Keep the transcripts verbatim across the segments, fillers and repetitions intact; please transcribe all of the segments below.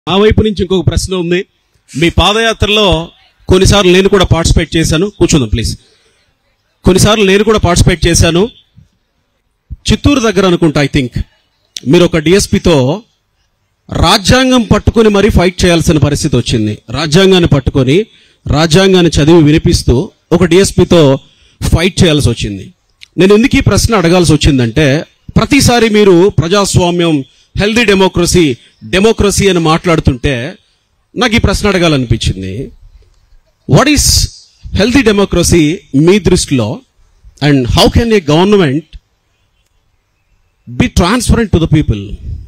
ఆ వైపు నుంచి ఇంకొక ప్రశ్న ఉంది. మీ పాదయాత్రలో కొన్నిసార్లు నేను కూడా పార్టిసిపేట్ చేశాను. కూర్చుందాం ప్లీజ్. కొన్నిసార్లు నేను కూడా పార్టిసిపేట్ చేశాను. చిత్తూరు దగ్గర అనుకుంటా, ఐ థింక్ మీరు ఒక డిఎస్పీతో రాజ్యాంగం పట్టుకొని మరీ ఫైట్ చేయాల్సిన పరిస్థితి వచ్చింది. రాజ్యాంగాన్ని పట్టుకొని రాజ్యాంగాన్ని చదివి వినిపిస్తూ ఒక డిఎస్పీతో ఫైట్ చేయాల్సి వచ్చింది. నేను ఎందుకు ఈ ప్రశ్న అడగాల్సి వచ్చిందంటే, ప్రతిసారి మీరు ప్రజాస్వామ్యం, హెల్దీ డెమోక్రసీ డెమోక్రసీ అని మాట్లాడుతుంటే నాకు ఈ ప్రశ్న అడగాలనిపించింది. వాట్ ఈస్ హెల్దీ డెమోక్రసీ మీ దృష్టిలో, and how can a government be transparent to the people?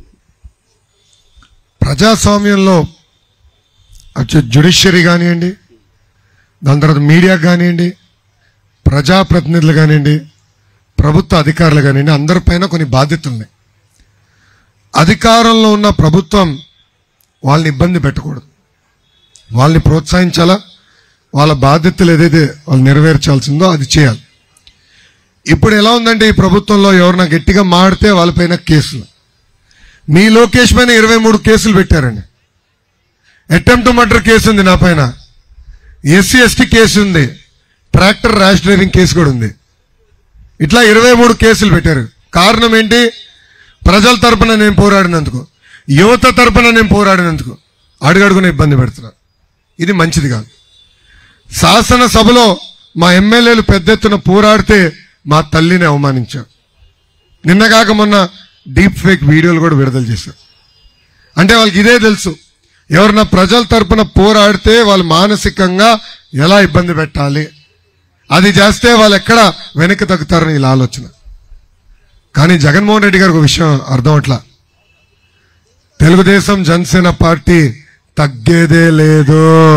ప్రజాస్వామ్యంలో అటు జ్యుడిషియరీ కానివ్వండి, దాని తర్వాత మీడియా కానివ్వండి, ప్రజాప్రతినిధులు కానివ్వండి, ప్రభుత్వ అధికారులు కానివ్వండి, అందరిపైన కొన్ని బాధ్యతలు ఉన్నాయి. అధికారంలో ఉన్న ప్రభుత్వం వాళ్ళని ఇబ్బంది పెట్టకూడదు, వాళ్ళని ప్రోత్సహించాలా, వాళ్ళ బాధ్యతలు ఏదైతే వాళ్ళు నెరవేర్చాల్సిందో అది చేయాలి. ఇప్పుడు ఎలా ఉందంటే, ఈ ప్రభుత్వంలో ఎవరన్నా గట్టిగా మాడితే వాళ్ళపైన కేసులు. మీ లోకేష్ పైన ఇరవై మూడు కేసులు పెట్టారండి. అటెంప్ట్ మర్డర్ కేసు ఉంది నా పైన, ఎస్సీ ఎస్టీ కేసు ఉంది, ట్రాక్టర్ ర్యాష్ డ్రైవింగ్ కేసు కూడా ఉంది. ఇట్లా ఇరవై మూడు కేసులు పెట్టారు. కారణం ఏంటి? ప్రజల తరపున నేను పోరాడినందుకు, యువత తరపున నేను పోరాడినందుకు అడుగడుగున ఇబ్బంది పెడుతున్నారు. ఇది మంచిది కాదు. శాసనసభలో మా ఎమ్మెల్యేలు పెద్ద ఎత్తున పోరాడితే మా తల్లిని అవమానించారు. నిన్నగాక మొన్న డీప్ ఫేక్ వీడియోలు కూడా విడుదల చేశారు. అంటే వాళ్ళకి ఇదే తెలుసు, ఎవరన్నా ప్రజల తరపున పోరాడితే వాళ్ళు మానసికంగా ఎలా ఇబ్బంది పెట్టాలి, అది చేస్తే వాళ్ళు ఎక్కడ వెనక్కి తగ్గుతారని ఇలా ఆలోచన. కానీ జగన్మోహన్ రెడ్డి గారికి ఒక విషయం అర్థం అట్లా, తెలుగుదేశం జనసేన పార్టీ తగ్గేదే లేదు.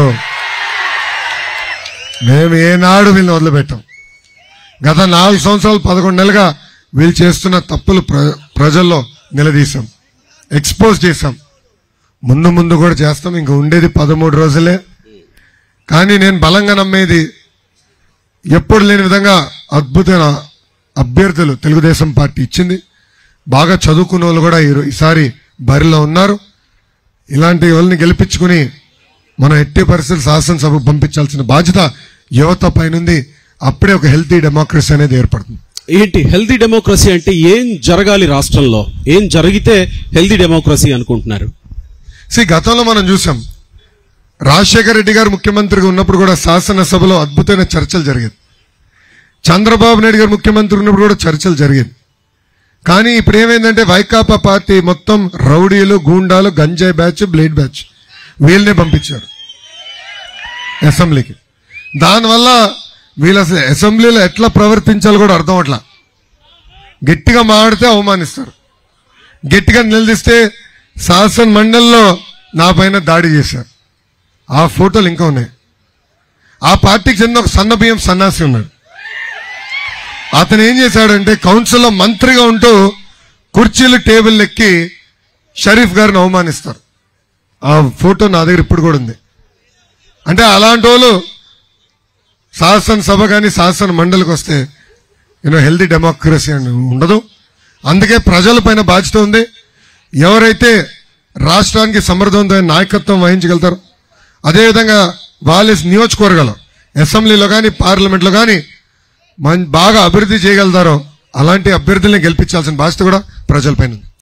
మేము ఏనాడు వీళ్ళని వదిలిపెట్టాం. గత నాలుగు సంవత్సరాలు పదకొండు నెలలుగా వీళ్ళు చేస్తున్న తప్పులు ప్ర ప్రజల్లో నిలదీశాం, ఎక్స్పోజ్ చేశాం. ముందు ముందు కూడా చేస్తాం. ఇంక ఉండేది పదమూడు రోజులే. కానీ నేను బలంగా నమ్మేది, ఎప్పుడు లేని విధంగా అద్భుతమైన అభ్యర్థులు తెలుగుదేశం పార్టీ ఇచ్చింది. బాగా చదువుకున్న వాళ్ళు కూడా ఈసారి బరిలో ఉన్నారు. ఇలాంటి వాళ్ళని గెలిపించుకుని మనం ఎట్టి పరిస్థితులు శాసనసభకు పంపించాల్సిన బాధ్యత యువత పైనుంది. అప్పుడే ఒక హెల్తీ డెమోక్రసీ అనేది ఏర్పడుతుంది. ఏంటి హెల్తీ డెమోక్రసీ అంటే? ఏం జరగాలి రాష్ట్రంలో? ఏం జరిగితే హెల్తీ డెమోక్రసీ అనుకుంటున్నారు? సి గతంలో మనం చూసాం, రాజశేఖర రెడ్డి గారు ముఖ్యమంత్రిగా ఉన్నప్పుడు కూడా శాసనసభలో అద్భుతమైన చర్చలు జరిగేది. చంద్రబాబు నాయుడు గారు ముఖ్యమంత్రి ఉన్నప్పుడు కూడా చర్చలు జరిగేది. కానీ ఇప్పుడు ఏమైందంటే, వైకాపా పార్టీ మొత్తం రౌడీలు, గూండాలు, గంజాయి బ్యాచ్, బ్లేడ్ బ్యాచ్ వీళ్ళనే పంపించారు అసెంబ్లీకి. దానివల్ల వీళ్ళ అసెంబ్లీలో ఎట్లా ప్రవర్తించాలో కూడా అర్థం అట్లా. గట్టిగా మాడితే అవమానిస్తారు, గట్టిగా నిలదీస్తే శాసన మండలిలో నా పైన దాడి చేశారు. ఆ ఫోటోలు ఇంకా ఉన్నాయి. ఆ పార్టీకి చెందిన ఒక సన్న బియ్యం సన్నాసి ఉన్నాడు. అతను ఏం చేశాడంటే, కౌన్సిల్లో మంత్రిగా ఉంటూ కుర్చీలు టేబుల్ ఎక్కి షరీఫ్ గారిని అవమానిస్తారు. ఆ ఫోటో నా దగ్గర ఇప్పుడు కూడా ఉంది. అంటే అలాంటి వాళ్ళు శాసనసభ కానీ శాసన మండలికి వస్తే యూనో హెల్దీ డెమోక్రసీ అని ఉండదు. అందుకే ప్రజల పైన బాధ్యత ఉంది. ఎవరైతే రాష్ట్రానికి సమర్థవంతమైన నాయకత్వం వహించగలుగుతారో, అదేవిధంగా వాళ్ళ నియోజకవర్గాలు అసెంబ్లీలో కానీ పార్లమెంట్లో కానీ బాగా అభివృద్ధి చేయగలుగుతారో అలాంటి అభ్యర్థుల్ని గెలిపించాల్సిన బాధ్యత కూడా ప్రజలపైన ఉంది.